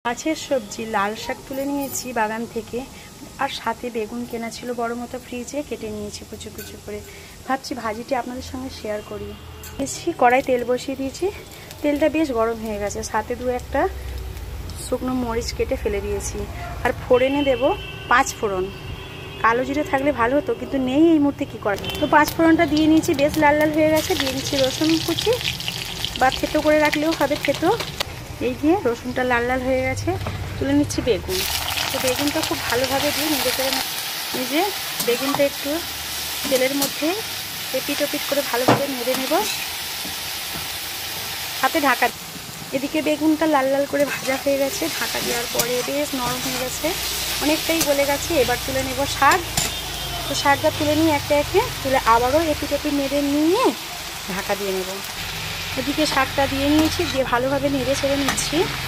মাছের সবজি লাল শাক তুলে নিয়েছি বাগান থেকে, আর সাথে বেগুন কেনা ছিল বড় মতো, ফ্রিজে কেটে নিয়েছি কুচু কুচু করে। ভাবছি ভাজিটি আপনাদের সঙ্গে শেয়ার করি। বেশি কড়াই তেল বসিয়ে দিয়েছি, তেলটা বেশ গরম হয়ে গেছে, সাথে দু একটা শুকনো মরিচ কেটে ফেলে দিয়েছি। আর ফোড়নে দেব 5 ফোড়ন। কালো জিরে থাকলে ভালো হতো, কিন্তু নেই এই মুহূর্তে, কী করা। তো 5 ফোড়নটা দিয়ে নিয়েছি, বেশ লাল লাল হয়ে গেছে। দিয়ে নিচ্ছি রসুন কুচি, বা থেতো করে রাখলেও হবে, থেতো। এই দিয়ে রসুনটা লাল লাল হয়ে গেছে, তুলে নিচ্ছি বেগুন। তো বেগুনটা খুব ভালোভাবে দিয়ে নিজে বেগুনটা একটু তেলের মধ্যে এপিট ওপিট করে ভালোভাবে নেড়ে নেব, হাতে ঢাকা। এদিকে বেগুনটা লাল লাল করে ভাজা হয়ে গেছে, ঢাকা দেওয়ার পরে বেশ নরম হয়ে গেছে, অনেকটাই গলে গেছে। এবার তুলে নেব শাক। তো শাকটা তুলে নিয়ে একটা একে তুলে আবারও এপিট ওপিট নেড়ে নিয়ে ঢাকা দিয়ে নেব। এদিকে শাকটা দিয়ে নিয়েছি, দিয়ে ভালোভাবে নেড়ে ছেড়ে নিচ্ছি।